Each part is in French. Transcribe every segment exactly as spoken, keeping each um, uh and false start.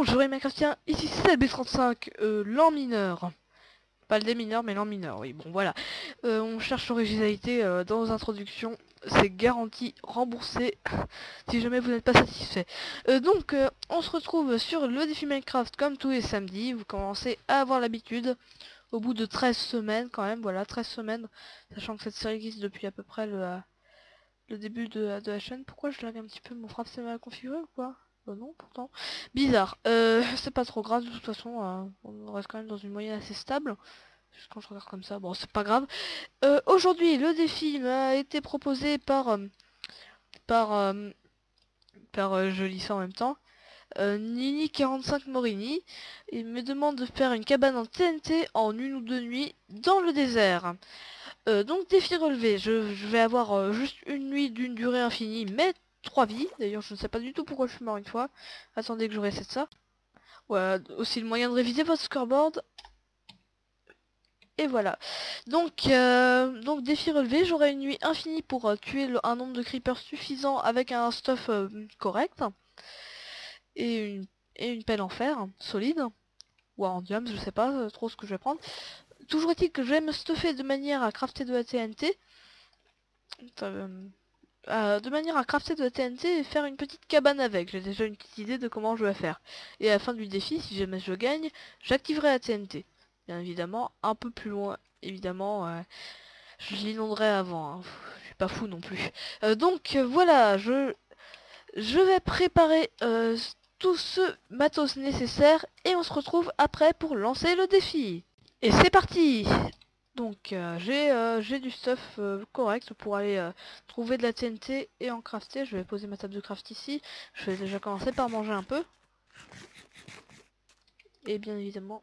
Bonjour les Minecraftiens, ici c'est B trente-cinq, euh, l'an mineur. Pas le démineur, mais l'an mineur, oui, bon voilà. Euh, on cherche l'originalité euh, dans nos introductions, c'est garanti remboursé si jamais vous n'êtes pas satisfait. Euh, donc, euh, on se retrouve sur le défi Minecraft comme tous les samedis, vous commencez à avoir l'habitude. Au bout de treize semaines quand même, voilà, treize semaines, sachant que cette série existe depuis à peu près le, euh, le début de, de la chaîne. Pourquoi je lag un petit peu, mon frappe c'est mal configuré ou quoi? Bah non, pourtant. Bizarre. Euh, c'est pas trop grave, de toute façon, euh, on reste quand même dans une moyenne assez stable. Juste quand je regarde comme ça, bon, c'est pas grave. Euh, Aujourd'hui, le défi m'a été proposé par... Euh, par... Euh, par euh, je lis ça en même temps. Euh, Nini quarante-cinq Morini. Il me demande de faire une cabane en T N T en une ou deux nuits dans le désert. Euh, donc, défi relevé. Je, je vais avoir euh, juste une nuit d'une durée infinie, mais trois vies. D'ailleurs, je ne sais pas du tout pourquoi je suis mort une fois. Attendez que je réessaie ça. Voilà, aussi le moyen de réviser votre scoreboard. Et voilà. Donc, euh, donc défi relevé, j'aurai une nuit infinie pour euh, tuer le, un nombre de creepers suffisant avec un stuff euh, correct. Et une, et une pelle en fer, solide. Ou en diams, je sais pas euh, trop ce que je vais prendre. Toujours est-il que je vais me stuffer de manière à crafter de la T N T. Euh, euh, de manière à crafter de la T N T et faire une petite cabane avec. J'ai déjà une petite idée de comment je vais faire. Et à la fin du défi, si jamais je gagne, j'activerai la T N T. Bien évidemment, un peu plus loin, évidemment, euh, je l'inonderai avant. Hein. Je suis pas fou non plus. Euh, donc euh, voilà, je, je vais préparer euh, tout ce matos nécessaire et on se retrouve après pour lancer le défi. Et c'est parti! Donc euh, j'ai euh, j'ai du stuff euh, correct pour aller euh, trouver de la T N T et en crafter. Je vais poser ma table de craft ici. Je vais déjà commencer par manger un peu. Et bien évidemment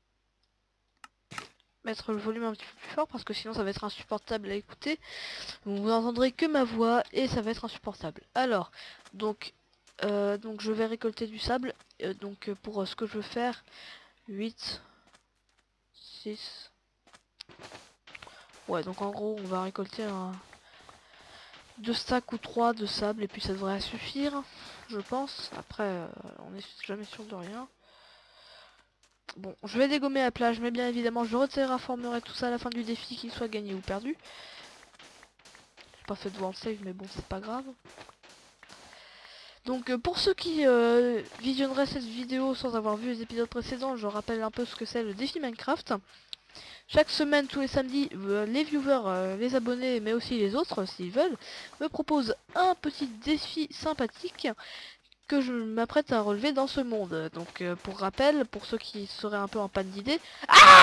mettre le volume un petit peu plus fort parce que sinon ça va être insupportable à écouter. Donc vous n'entendrez que ma voix et ça va être insupportable. Alors, donc, euh, donc je vais récolter du sable. Euh, donc pour euh, ce que je veux faire, huit, six... Ouais, donc en gros on va récolter un... deux stacks ou trois de sable et puis ça devrait suffire, je pense. Après, euh, on est jamais sûr de rien. Bon, je vais dégommer la plage, mais bien évidemment, je reterraformerai tout ça à la fin du défi, qu'il soit gagné ou perdu. J'ai pas fait de world save, mais bon, c'est pas grave. Donc, euh, pour ceux qui euh, visionneraient cette vidéo sans avoir vu les épisodes précédents, je rappelle un peu ce que c'est le défi Minecraft. Chaque semaine, tous les samedis, euh, les viewers, euh, les abonnés, mais aussi les autres, s'ils veulent, me proposent un petit défi sympathique que je m'apprête à relever dans ce monde. Donc euh, pour rappel, pour ceux qui seraient un peu en panne d'idées, ah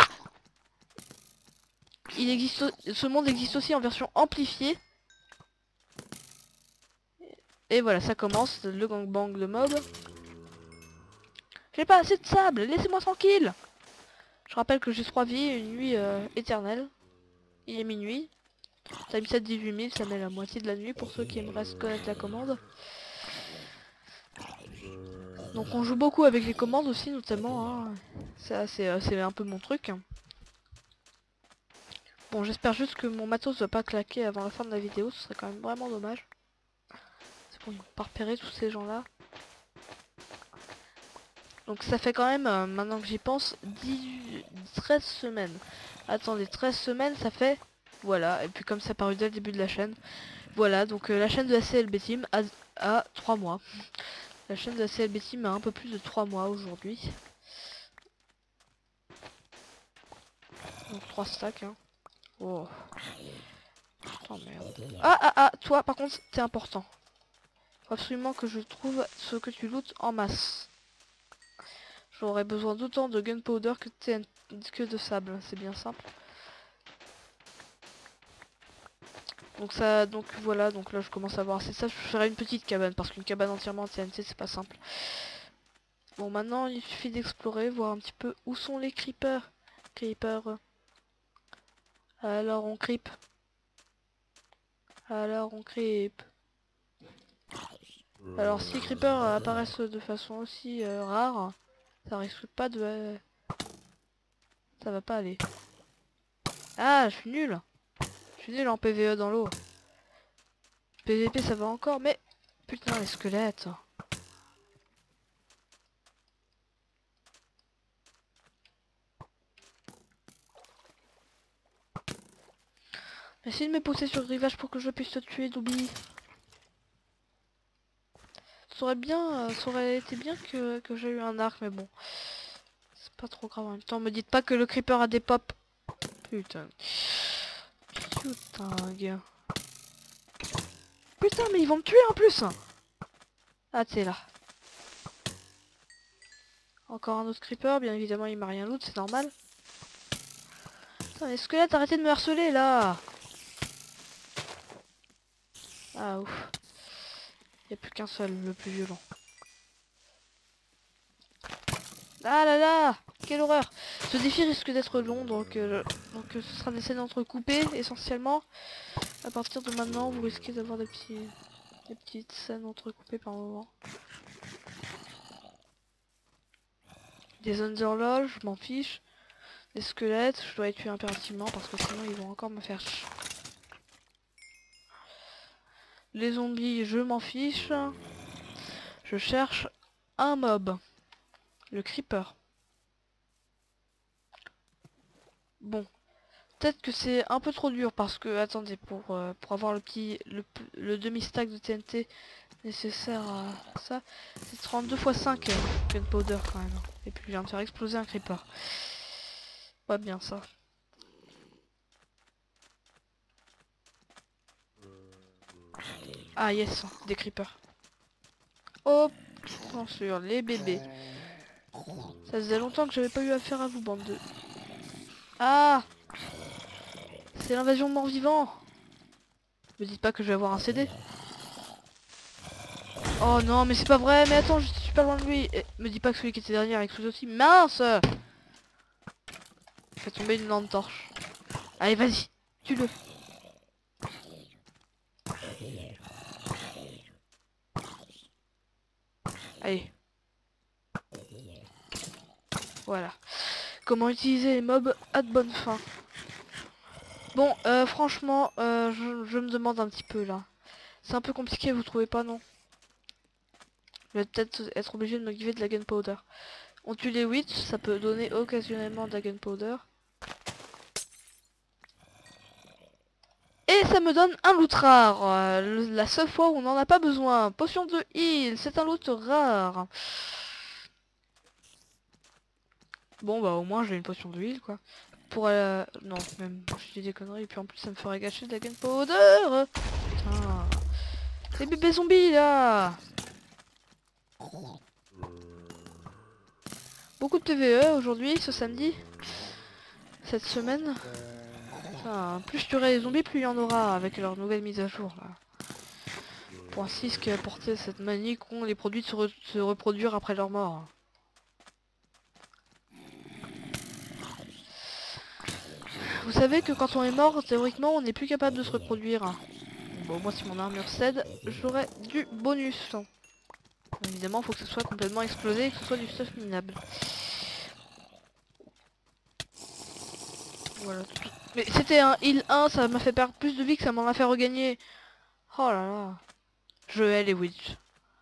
il existe, ce monde existe aussi en version amplifiée. Et voilà, ça commence, le gangbang de mob. J'ai pas assez de sable, laissez-moi tranquille. Je rappelle que j'ai trois vies et une nuit euh, éternelle. Il est minuit. Time sept dix-huit mille, ça met la moitié de la nuit pour ceux qui aimeraient se connaître la commande. Donc on joue beaucoup avec les commandes aussi notamment. Hein. Ça c'est euh, un peu mon truc. Bon, j'espère juste que mon matos va pas claquer avant la fin de la vidéo, ce serait quand même vraiment dommage. C'est bon, ils vont pas repérer tous ces gens-là. Donc ça fait quand même, euh, maintenant que j'y pense, dix, treize semaines. Attendez, treize semaines, ça fait... Voilà, et puis comme ça a paru dès le début de la chaîne. Voilà, donc euh, la chaîne de la C L B Team a, a trois mois. La chaîne de la C L B Team a un peu plus de trois mois aujourd'hui. Donc trois stacks, hein. Oh. Putain, merde. Ah, ah, ah, toi, par contre, t'es important. Faut absolument que je trouve ce que tu lootes en masse. J'aurais besoin d'autant de gunpowder que, que de sable, c'est bien simple. Donc ça, donc voilà, donc là je commence à avoir assez de ça. Je ferai une petite cabane parce qu'une cabane entièrement en T N T c'est pas simple. Bon, maintenant il suffit d'explorer, voir un petit peu où sont les creepers. Creepers. Alors on creep. Alors on creep. Alors si les creepers apparaissent de façon aussi euh, rare, ça risque pas de... Euh, ça va pas aller. Ah, je suis nul. Je suis nul en P V E dans l'eau. P V P ça va encore, mais... Putain, les squelettes. Essaye de me pousser sur le rivage pour que je puisse te tuer, Dobby. Ça aurait bien, euh, ça aurait été bien que, que j'ai eu un arc, mais bon. C'est pas trop grave en même temps. Me dites pas que le creeper a des pop. Putain. Putain. Putain, mais ils vont me tuer en plus. Ah, t'es là. Encore un autre creeper, bien évidemment il m'a rien loot, c'est normal. Putain, les squelettes, arrêtez de me harceler là. Ah ouf. Il n'y a plus qu'un seul, le plus violent. Ah là là, quelle horreur. Ce défi risque d'être long, donc, euh, donc euh, ce sera des scènes entrecoupées essentiellement. À partir de maintenant, vous risquez d'avoir des, petits, des petites scènes entrecoupées par moment. Des underloges, je m'en fiche. Des squelettes, je dois les tuer impérativement parce que sinon ils vont encore me faire ch... Les zombies, je m'en fiche. Je cherche un mob. Le creeper. Bon. Peut-être que c'est un peu trop dur parce que, attendez, pour, euh, pour avoir le petit, le, le demi-stack de T N T nécessaire à ça, c'est trente-deux fois cinq euh, gunpowder quand même. Et puis je viens de faire exploser un creeper. Pas bien ça. Ah yes, des creepers. Oh, bien sûr, les bébés. Ça faisait longtemps que j'avais pas eu affaire à vous, bande de... Ah, c'est l'invasion mort-vivant. Me dites pas que je vais avoir un C D. Oh non, mais c'est pas vrai, mais attends, je suis pas loin de lui. Et me dis pas que celui qui était derrière explose aussi. Mince! Fait tomber une lampe torche. Allez, vas-y, tue-le. Allez. Voilà. Comment utiliser les mobs à de bonnes fins. Bon, euh, franchement, euh, je, je me demande un petit peu là. C'est un peu compliqué, vous trouvez pas, non? Je vais peut-être être obligé de me giver de la gunpowder. On tue les witch, ça peut donner occasionnellement de la gunpowder. Et ça me donne un loot rare. Euh, la seule fois où on n'en a pas besoin. Potion de heal, c'est un loot rare. Bon bah au moins j'ai une potion de heal quoi. Pour euh... non, même je dis des conneries et puis en plus ça me ferait gâcher de la gunpowder. Putain. Les bébés zombies là. Beaucoup de P V E aujourd'hui, ce samedi. Cette semaine. Putain, plus je tuerai les zombies, plus il y en aura avec leur nouvelle mise à jour là. Point six qui a apporté cette manie qu'ont les produits de se, re se reproduire après leur mort. Vous savez que quand on est mort, théoriquement, on n'est plus capable de se reproduire. Bon, moi, si mon armure cède, j'aurai du bonus. Évidemment, il faut que ce soit complètement explosé et que ce soit du stuff minable. Voilà. Mais c'était un heal un, ça m'a fait perdre plus de vie que ça m'en a fait regagner. Oh là là. Je hais les witch.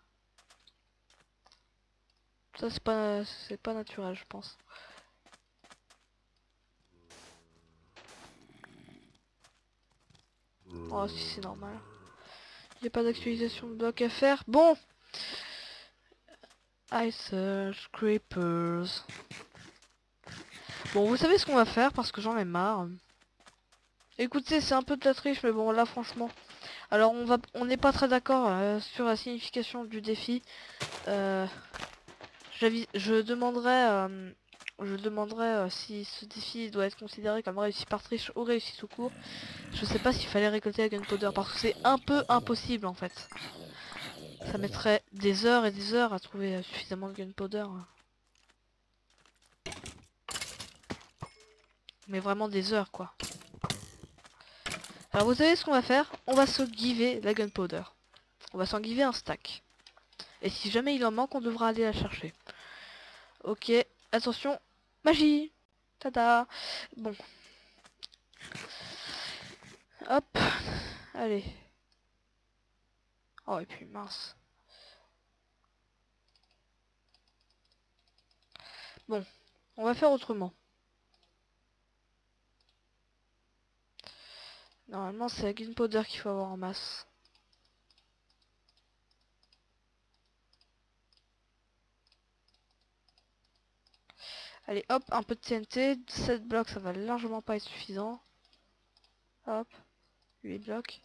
Ça, c'est pas, c'est pas naturel, je pense. Oh, si c'est normal. Il n'y a pas d'actualisation de bloc à faire. Bon. Ice Search Creepers. Bon, vous savez ce qu'on va faire parce que j'en ai marre. Écoutez, c'est un peu de la triche, mais bon, là, franchement. Alors, on va, on n'est pas très d'accord euh, sur la signification du défi. Euh, je demanderai, euh, je demanderai euh, si ce défi doit être considéré comme réussi par triche ou réussi tout court. Je sais pas s'il fallait récolter la gunpowder parce que c'est un peu impossible en fait. Ça mettrait des heures et des heures à trouver euh, suffisamment de gunpowder. Mais vraiment des heures quoi. Alors vous savez ce qu'on va faire? On va se giver la gunpowder. On va s'en giver un stack. Et si jamais il en manque, on devra aller la chercher. Ok, attention, magie. Tada. Bon. Hop. Allez. Oh et puis mince. Bon, on va faire autrement. Normalement, c'est la gunpowder qu'il faut avoir en masse. Allez, hop, un peu de T N T. sept blocs, ça va largement pas être suffisant. Hop, huit blocs.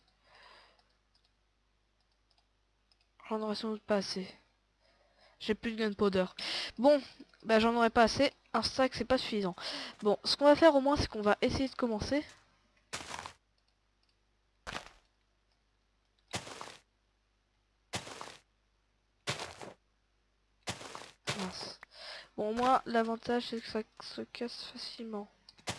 J'en aurais sans doute pas assez. J'ai plus de gunpowder. Bon, bah j'en aurais pas assez. Un stack, c'est pas suffisant. Bon, ce qu'on va faire au moins, c'est qu'on va essayer de commencer. Mince. Bon, moi, l'avantage, c'est que ça se casse facilement.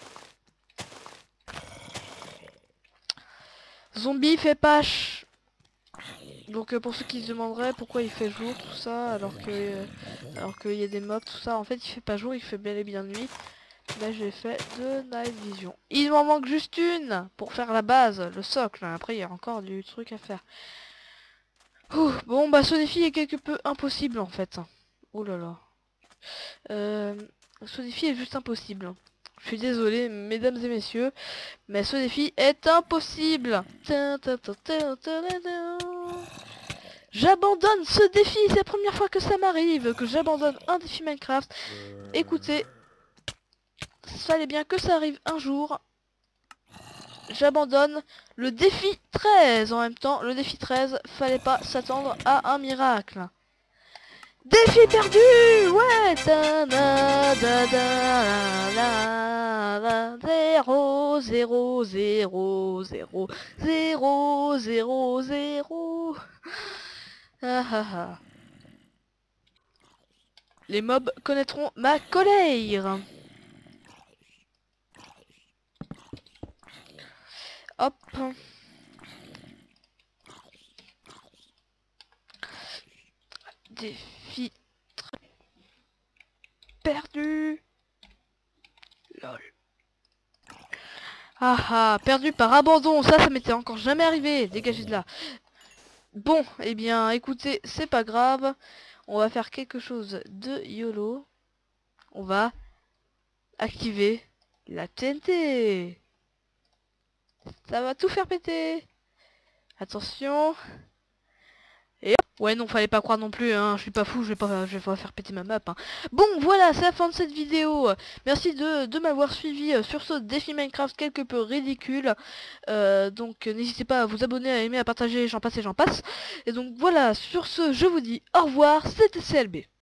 Zombie fait pâche. Donc euh, pour ceux qui se demanderaient pourquoi il fait jour, tout ça, alors que euh, alors qu'il y a des mobs, tout ça, en fait il fait pas jour, il fait bel et bien nuit. Là j'ai fait de night vision. Il m'en manque juste une pour faire la base, le socle. Après il y a encore du truc à faire. Ouh, bon bah ce défi est quelque peu impossible en fait. Oh là là. Euh, ce défi est juste impossible. Je suis désolé mesdames et messieurs, mais ce défi est impossible. J'abandonne ce défi, c'est la première fois que ça m'arrive, que j'abandonne un défi Minecraft. Écoutez, il fallait bien que ça arrive un jour. J'abandonne le défi treize en même temps. Le défi treize, fallait pas s'attendre à un miracle. Défi perdu. Ouais. zéro, zéro, zéro, zéro, zéro, zéro, zéro. Ah ah ah. Les mobs connaîtront ma colère. Hop. Défi perdu. Lol. Ah ah, perdu par abandon. Ça, ça m'était encore jamais arrivé. Dégagez de là. Bon, eh bien, écoutez, c'est pas grave. On va faire quelque chose de YOLO. On va activer la T N T. Ça va tout faire péter. Attention. Et hop. Ouais, non, fallait pas croire non plus, hein. Je suis pas fou, je vais pas, je vais pas faire péter ma map, hein. Bon, voilà, c'est la fin de cette vidéo. Merci de, de m'avoir suivi sur ce défi Minecraft quelque peu ridicule. Euh, donc, n'hésitez pas à vous abonner, à aimer, à partager, j'en passe et j'en passe. Et donc, voilà, sur ce, je vous dis au revoir, c'était C L B.